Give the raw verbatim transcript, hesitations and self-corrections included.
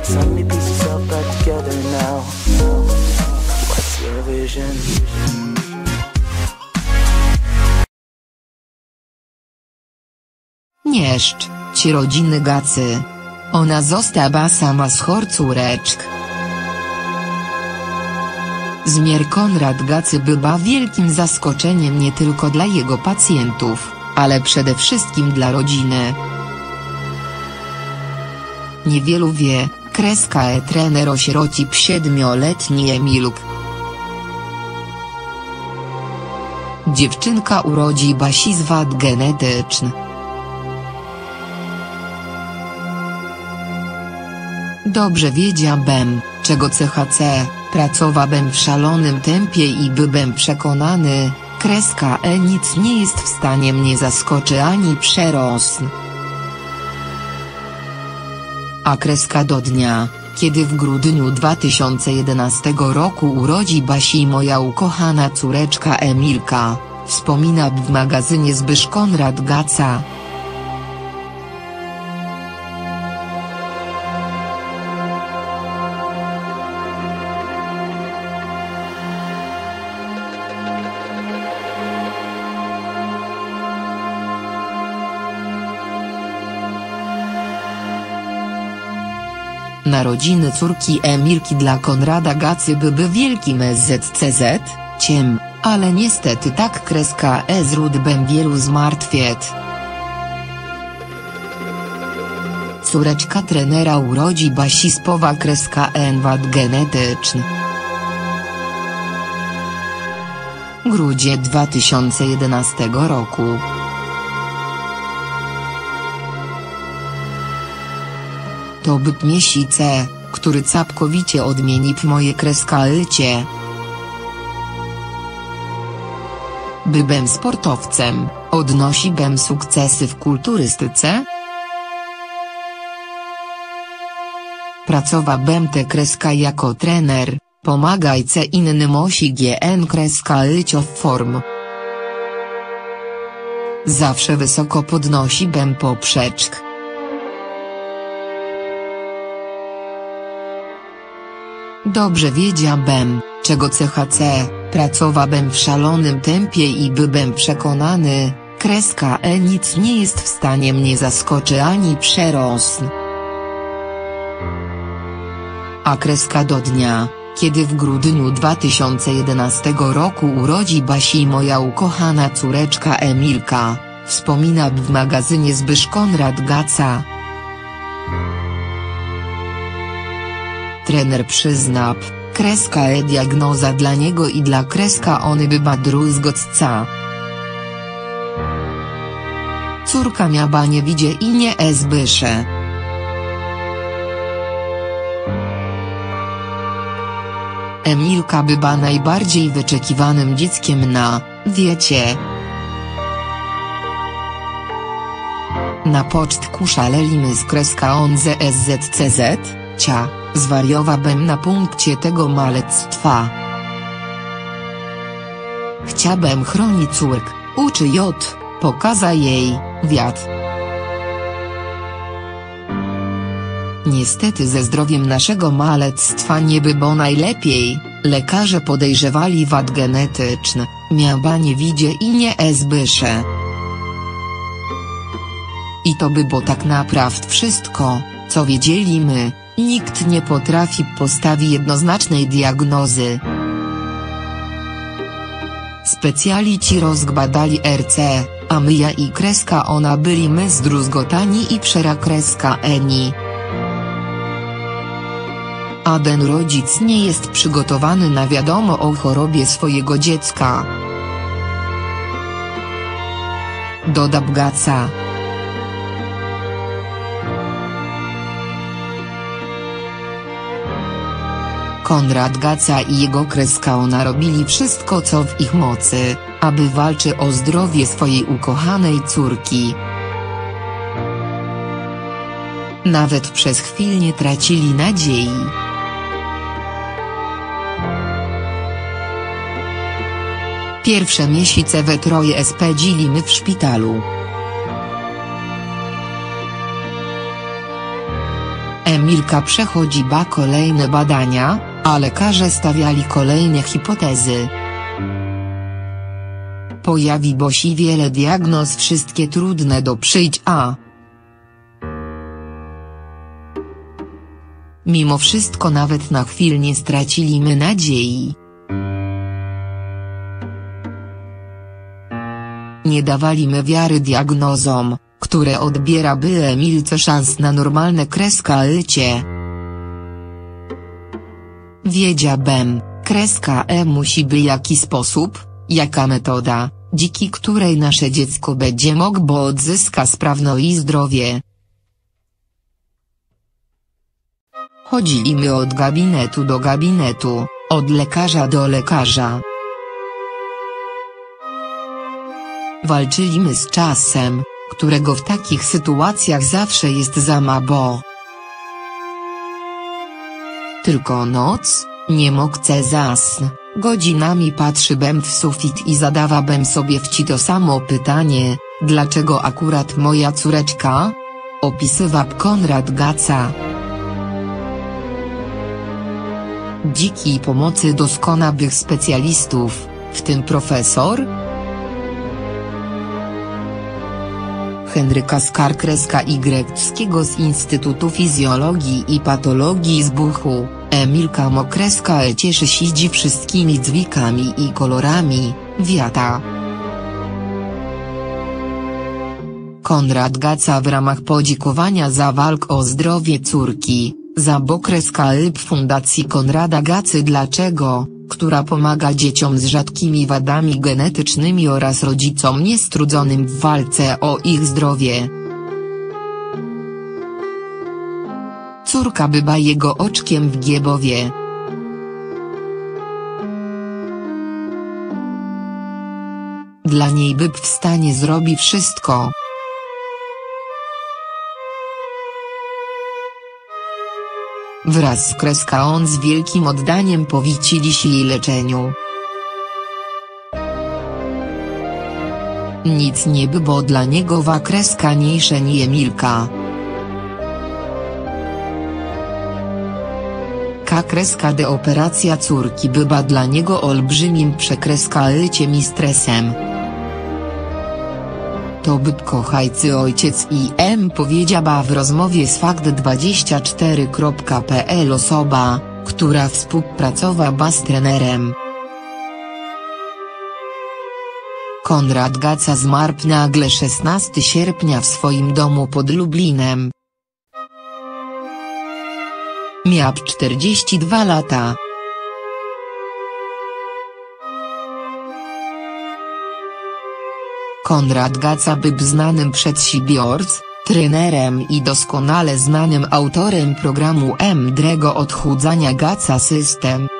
so many pieces all back together now. What's your vision? Nieszcz, ci rodziny Gacy. Ona została sama z chór córeczk. Zmier Konrad Gacy była wielkim zaskoczeniem nie tylko dla jego pacjentów, ale przede wszystkim dla rodziny. Niewielu wie, kreska e trener osierocip siedmioletni Emilk. Dziewczynka urodzi basi z wad genetycznych. Dobrze wiedziałbym, czego C H C, pracowałbym w szalonym tempie i byłbym przekonany, kreska E nic nie jest w stanie mnie zaskoczy ani przerosn. A kreska do dnia, kiedy w grudniu dwa tysiące jedenastego roku urodzi basi moja ukochana córeczka Emilka, wspomina w magazynie Zbysz Konrad Gaca. Narodziny córki Emilki dla Konrada Gacy były wielkim S Z C Z, ciem, ale niestety tak kreska E zródbem wielu zmartwiet. Córeczka trenera urodzi basi spowa kreska N wad genetyczny. Grudzień dwa tysiące jedenastego roku. To byt miesiące, który całkowicie odmieni moje kreska życie. Byłem sportowcem, odnosiłem sukcesy w kulturystyce. Pracowałem te kreska jako trener, pomagajce innym osi gn kreska życio w form. Zawsze wysoko podnosiłem poprzeczk. Dobrze wiedziałbym, czego C H C, pracowałem w szalonym tempie i byłem przekonany, kreska E nic nie jest w stanie mnie zaskoczy ani przerosn. A kreska do dnia, kiedy w grudniu dwa tysiące jedenastego roku urodzi basi moja ukochana córeczka Emilka, wspomina w magazynie Zbysz Konrad Gaca. Trener przyznał, kreska E diagnoza dla niego i dla kreska ony była druzgocca. Córka miała nie widzie i nie Zbysze. Emilka była najbardziej wyczekiwanym dzieckiem na, wiecie. Na pocztku szaleliśmy z kreska on z S Z C Z, cia. Zwariowałbym na punkcie tego malectwa. Chciałbym chronić córk, uczy J, pokaza jej, wiatr. Niestety ze zdrowiem naszego malectwa nie było najlepiej, lekarze podejrzewali wad genetyczne, miała nie widzie i nie Zbysze. I to by było tak naprawdę wszystko, co wiedzieliśmy. Nikt nie potrafi postawić jednoznacznej diagnozy. Specjaliści rozbadali R C, a my ja i kreska ona byli my zdruzgotani i przera kreska eni. A ten rodzic nie jest przygotowany na wiadomo o chorobie swojego dziecka. Dodał Gaca. Konrad Gaca i jego kreska ona robili wszystko co w ich mocy, aby walczyć o zdrowie swojej ukochanej córki. Nawet przez chwilę nie tracili nadziei. Pierwsze miesiące we troje spędziliśmy w szpitalu. Emilka przechodzi ba kolejne badania, a lekarze stawiali kolejne hipotezy. Pojawi bosi wiele diagnoz, wszystkie trudne do przyjścia. Mimo wszystko nawet na chwilę nie straciliśmy nadziei. Nie dawaliśmy wiary diagnozom, które odbiera by Emilce szans na normalne kreska życie. Wiedziałbym, kreska E musi być jaki sposób, jaka metoda, dzięki której nasze dziecko będzie mogło odzyskać sprawność i zdrowie. Chodziliśmy od gabinetu do gabinetu, od lekarza do lekarza. Walczyliśmy z czasem, którego w takich sytuacjach zawsze jest za mało. Tylko noc, nie mogę zasnąć, godzinami patrzybym w sufit i zadawałbym sobie wci to samo pytanie, dlaczego akurat moja córeczka? Opisywał Konrad Gaca. Dzięki pomocy doskonałych specjalistów, w tym profesor Henryka Skarkreska-Ygreckiego z Instytutu Fizjologii i Patologii z Buchu, Emilka Mokreska E cieszy się wszystkimi dźwiękami i kolorami, wiata. Konrad Gaca w ramach podziękowania za walkę o zdrowie córki, za Bokreska Ib Fundacji Konrada Gacy Dlaczego, która pomaga dzieciom z rzadkimi wadami genetycznymi oraz rodzicom niestrudzonym w walce o ich zdrowie. Córka była jego oczkiem w Giebowie. Dla niej byb w stanie zrobi wszystko. Wraz z kreska on z wielkim oddaniem powiecili się jej leczeniu. Nic nie było dla niego wa kreska niejsze ni Emilka. Ka kreska de operacja córki była dla niego olbrzymim przekreskalyciem i stresem. To byb kochajcy ojciec i em powiedziała w rozmowie z fakt dwadzieścia cztery kropka pe el osoba, która współpracowała z trenerem. Konrad Gaca zmarł nagle szesnastego sierpnia w swoim domu pod Lublinem. Miał czterdzieści dwa lata. Konrad Gaca był znanym przedsiębiorcą, trenerem i doskonale znanym autorem programu mądrego odchudzania Gaca System.